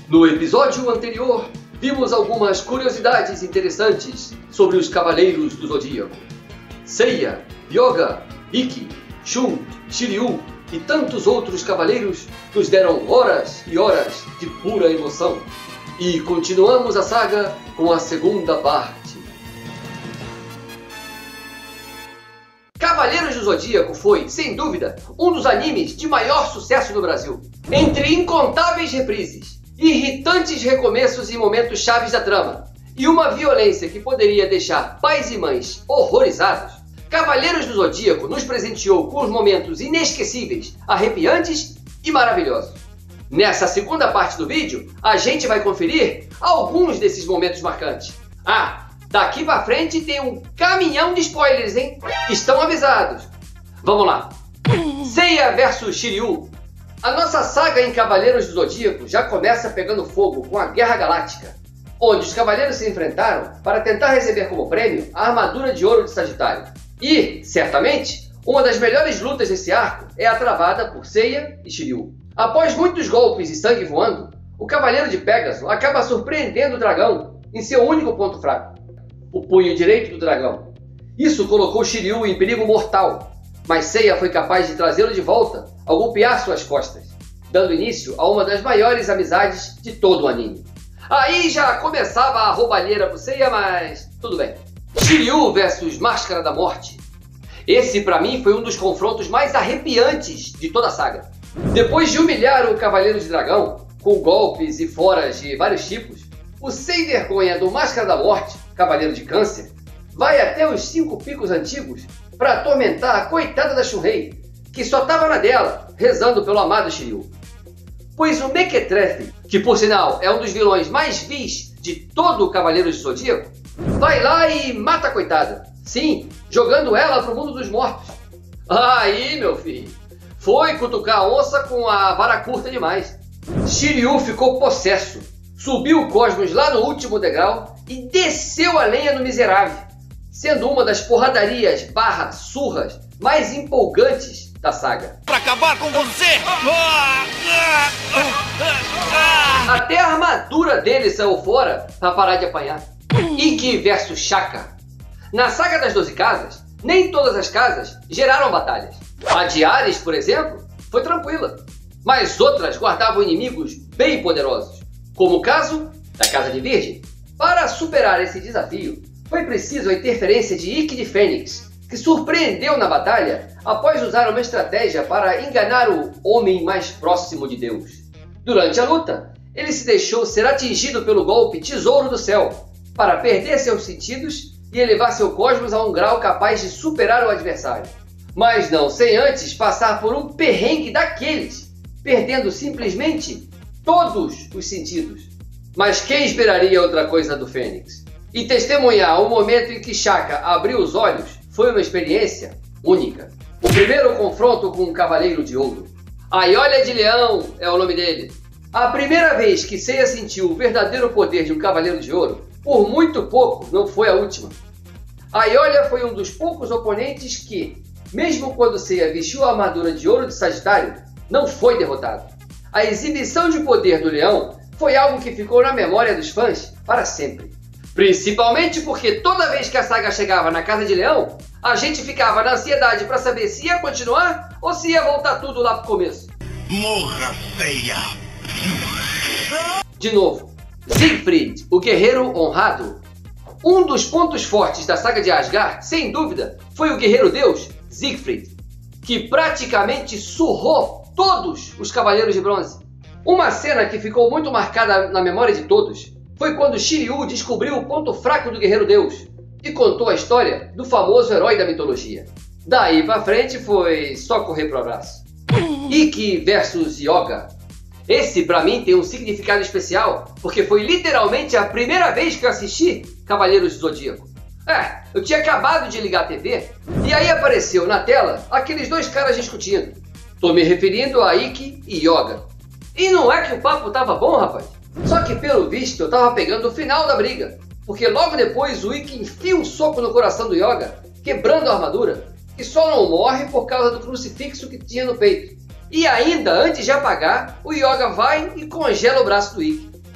No episódio anterior, vimos algumas curiosidades interessantes sobre os Cavaleiros do Zodíaco. Seiya, Hyuga, Ikki, Shun, Shiryu e tantos outros cavaleiros nos deram horas e horas de pura emoção. E continuamos a saga com a segunda parte. Cavaleiros do Zodíaco foi, sem dúvida, um dos animes de maior sucesso no Brasil. Entre incontáveis reprises, irritantes recomeços e momentos chaves da trama, e uma violência que poderia deixar pais e mães horrorizados, Cavaleiros do Zodíaco nos presenteou com os momentos inesquecíveis, arrepiantes e maravilhosos. Nessa segunda parte do vídeo, a gente vai conferir alguns desses momentos marcantes. Daqui pra frente tem um caminhão de spoilers, hein? Estão avisados. Vamos lá. Seiya vs Shiryu. A nossa saga em Cavaleiros do Zodíaco já começa pegando fogo com a Guerra Galáctica, onde os cavaleiros se enfrentaram para tentar receber como prêmio a armadura de ouro de Sagitário. E, certamente, uma das melhores lutas desse arco é a travada por Seiya e Shiryu. Após muitos golpes e sangue voando, o Cavaleiro de Pégaso acaba surpreendendo o dragão em seu único ponto fraco, o punho direito do dragão. Isso colocou Shiryu em perigo mortal, mas Seiya foi capaz de trazê-lo de volta ao golpear suas costas, dando início a uma das maiores amizades de todo o anime. Aí já começava a roubalheira pro Seiya, mas tudo bem. Shiryu vs Máscara da Morte. Esse pra mim foi um dos confrontos mais arrepiantes de toda a saga. Depois de humilhar o Cavaleiro de Dragão, com golpes e foras de vários tipos, o sem vergonha do Máscara da Morte, Cavaleiro de Câncer, vai até os 5 picos antigos para atormentar a coitada da Shunrei, que só estava na dela, rezando pelo amado Shiryu. Pois o Mequetrefe, que por sinal é um dos vilões mais vis de todo o Cavaleiros do Zodíaco, vai lá e mata a coitada. Sim, jogando ela pro mundo dos mortos. Aí, meu filho, foi cutucar a onça com a vara curta demais. Shiryu ficou possesso, subiu o cosmos lá no último degrau e desceu a lenha no miserável, sendo uma das porradarias / surras mais empolgantes da saga. Pra acabar com você! Até a armadura dele saiu fora pra parar de apanhar. Ikki vs Shaka. Na saga das 12 casas, nem todas as casas geraram batalhas. A de Ares, por exemplo, foi tranquila, mas outras guardavam inimigos bem poderosos, como o caso da Casa de Virgem. Para superar esse desafio, foi preciso a interferência de Ikki de Fênix, que surpreendeu na batalha após usar uma estratégia para enganar o homem mais próximo de Deus. Durante a luta, ele se deixou ser atingido pelo golpe Tesouro do Céu, para perder seus sentidos e elevar seu cosmos a um grau capaz de superar o adversário. Mas não sem antes passar por um perrengue daqueles, perdendo simplesmente todos os sentidos. Mas quem esperaria outra coisa do Fênix? E testemunhar o momento em que Shaka abriu os olhos foi uma experiência única. O primeiro confronto com um Cavaleiro de Ouro. Aiolha de Leão é o nome dele. A primeira vez que Seiya sentiu o verdadeiro poder de um Cavaleiro de Ouro, por muito pouco não foi a última. Aiolha foi um dos poucos oponentes que, mesmo quando Seiya vestiu a armadura de ouro de Sagitário, não foi derrotado. A exibição de poder do leão foi algo que ficou na memória dos fãs para sempre. Principalmente porque toda vez que a saga chegava na Casa de Leão, a gente ficava na ansiedade para saber se ia continuar ou se ia voltar tudo lá pro começo. Morra, feia! De novo, Siegfried, o guerreiro honrado. Um dos pontos fortes da saga de Asgard, sem dúvida, foi o guerreiro deus Siegfried, que praticamente surrou todos os Cavaleiros de Bronze. Uma cena que ficou muito marcada na memória de todos foi quando Shiryu descobriu o ponto fraco do guerreiro deus e contou a história do famoso herói da mitologia. Daí pra frente foi só correr pro abraço. Ikki vs Hyuga. Esse pra mim tem um significado especial, porque foi literalmente a primeira vez que eu assisti Cavaleiros do Zodíaco. Eu tinha acabado de ligar a TV e aí apareceu na tela aqueles dois caras discutindo. Tô me referindo a Ikki e Hyuga. E não é que o papo tava bom, rapaz? Só que pelo visto eu tava pegando o final da briga, porque logo depois o Ikki enfia um soco no coração do Hyuga, quebrando a armadura, e só não morre por causa do crucifixo que tinha no peito. E ainda, antes de apagar, o Hyuga vai e congela o braço do Ikki.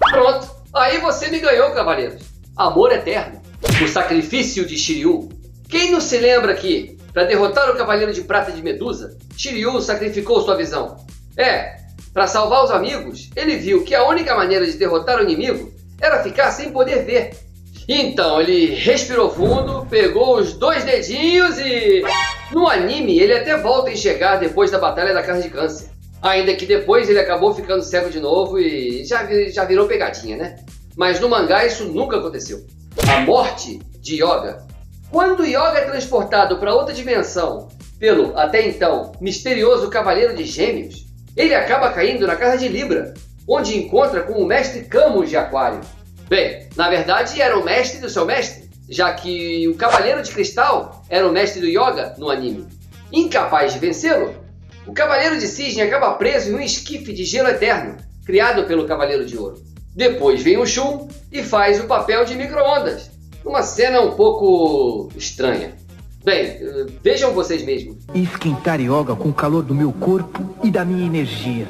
Pronto, aí você me ganhou, cavaleiros. Amor eterno. O sacrifício de Shiryu. Quem não se lembra que, para derrotar o Cavaleiro de Prata de Medusa, Shiryu sacrificou sua visão? Para salvar os amigos, ele viu que a única maneira de derrotar o inimigo era ficar sem poder ver. Então ele respirou fundo, pegou os 2 dedinhos e... No anime ele até volta a enxergar depois da Batalha da Carne de Câncer. Ainda que depois ele acabou ficando cego de novo e já virou pegadinha, né? Mas no mangá isso nunca aconteceu. A morte de Yoga. Quando Yoga é transportado para outra dimensão pelo, até então, misterioso Cavaleiro de Gêmeos, ele acaba caindo na casa de Libra, onde encontra com o mestre Camus de Aquário. Bem, na verdade era o mestre do seu mestre, já que o Cavaleiro de Cristal era o mestre do Yoga no anime. Incapaz de vencê-lo, o Cavaleiro de Cisne acaba preso em um esquife de gelo eterno, criado pelo Cavaleiro de Ouro. Depois vem o Shun e faz o papel de micro-ondas, numa cena um pouco estranha. Bem, vejam vocês mesmos. Esquentar Yoga com o calor do meu corpo e da minha energia.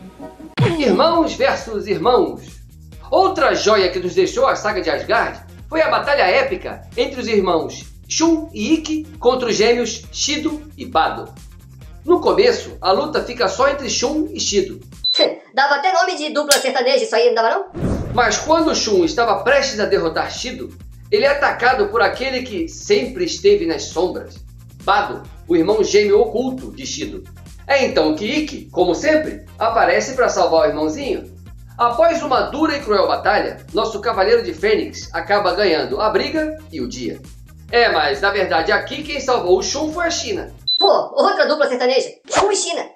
Irmãos versus irmãos. Outra joia que nos deixou a saga de Asgard foi a batalha épica entre os irmãos Shun e Ikki contra os gêmeos Shido e Bado. No começo, a luta fica só entre Shun e Shido. Dava até nome de dupla sertaneja isso aí, não dava não? Mas quando Shun estava prestes a derrotar Shido, ele é atacado por aquele que sempre esteve nas sombras, Bado, o irmão gêmeo oculto de Shido. É então que Ikki, como sempre, aparece para salvar o irmãozinho. Após uma dura e cruel batalha, nosso Cavaleiro de Fênix acaba ganhando a briga e o dia. Mas na verdade aqui quem salvou o Shun foi a China. Pô, outra dupla sertaneja, Shun e China.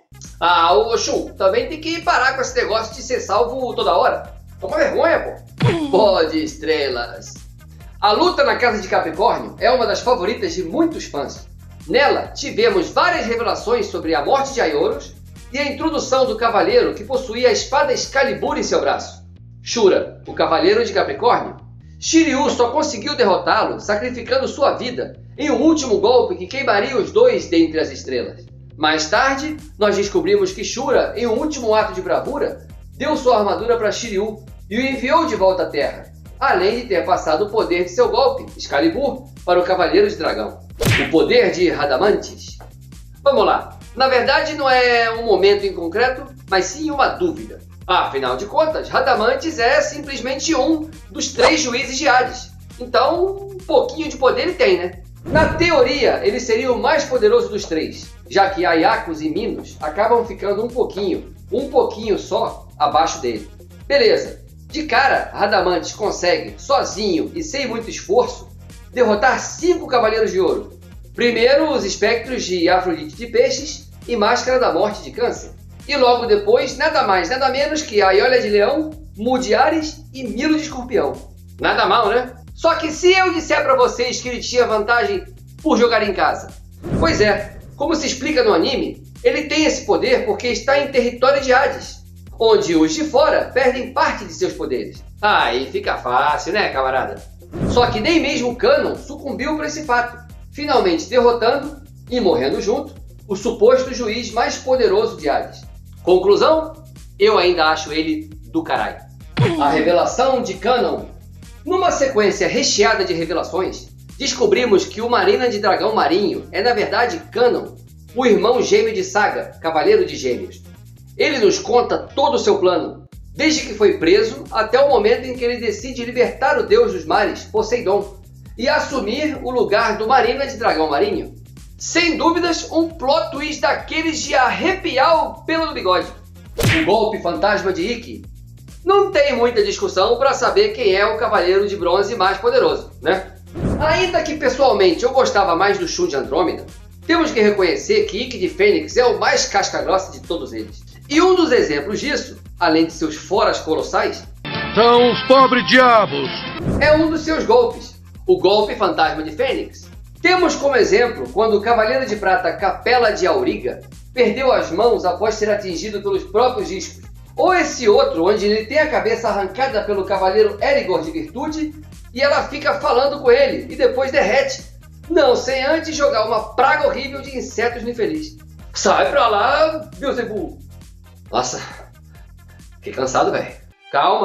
O Shun, também tem que parar com esse negócio de ser salvo toda hora. Toma vergonha, pô. Pô de estrelas. A luta na Casa de Capricórnio é uma das favoritas de muitos fãs. Nela, tivemos várias revelações sobre a morte de Aioros e a introdução do cavaleiro que possuía a espada Excalibur em seu braço, Shura, o Cavaleiro de Capricórnio. Shiryu só conseguiu derrotá-lo sacrificando sua vida em um último golpe que queimaria os dois dentre as estrelas. Mais tarde, nós descobrimos que Shura, em um último ato de bravura, deu sua armadura para Shiryu e o enviou de volta à Terra, além de ter passado o poder de seu golpe, Excalibur, para o Cavaleiro de Dragão. O poder de Radamantes. Vamos lá. Na verdade, não é um momento em concreto, mas sim uma dúvida. Afinal de contas, Radamantes é simplesmente um dos 3 juízes de Hades. Então, um pouquinho de poder ele tem, né? Na teoria, ele seria o mais poderoso dos 3, já que Aiacos e Minos acabam ficando um pouquinho só abaixo dele. Beleza. De cara, Radamantes consegue, sozinho e sem muito esforço, derrotar 5 Cavaleiros de Ouro. Primeiro, os espectros de Afrodite de Peixes e Máscara da Morte de Câncer. E logo depois, nada mais, nada menos que Aiolha de Leão, Mu de Ares e Milo de Escorpião. Nada mal, né? Só que se eu disser pra vocês que ele tinha vantagem por jogar em casa? Pois é, como se explica no anime, ele tem esse poder porque está em território de Hades, onde os de fora perdem parte de seus poderes. Aí fica fácil, né, camarada? Só que nem mesmo Canon sucumbiu para esse fato, finalmente derrotando e morrendo junto o suposto juiz mais poderoso de Hades. Conclusão? Eu ainda acho ele do caralho. A revelação de Canon. Numa sequência recheada de revelações, descobrimos que o Marina de Dragão Marinho é na verdade Canon, o irmão gêmeo de Saga, Cavaleiro de Gêmeos. Ele nos conta todo o seu plano, desde que foi preso até o momento em que ele decide libertar o deus dos mares, Poseidon, e assumir o lugar do Marina de Dragão Marinho. Sem dúvidas, um plot twist daqueles de arrepiar o pelo do bigode. O golpe fantasma de Ikki. Não tem muita discussão para saber quem é o Cavaleiro de Bronze mais poderoso, né? Ainda que pessoalmente eu gostava mais do Shun de Andrômeda, temos que reconhecer que Ikki de Fênix é o mais casca-grossa de todos eles. E um dos exemplos disso, além de seus foras colossais, são os pobres diabos! É um dos seus golpes, o golpe fantasma de Fênix. Temos como exemplo quando o Cavaleiro de Prata Capela de Auriga perdeu as mãos após ser atingido pelos próprios discos. Ou esse outro, onde ele tem a cabeça arrancada pelo Cavaleiro Erigor de Virtude e ela fica falando com ele e depois derrete. Não sem antes jogar uma praga horrível de insetos no infeliz. Sai pra lá, Beelzebub! Nossa, que cansado, velho. Calma,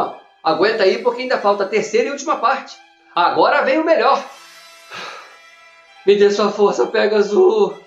Aguenta aí porque ainda falta a terceira e última parte. Agora vem o melhor. Me dê sua força, Pegasus.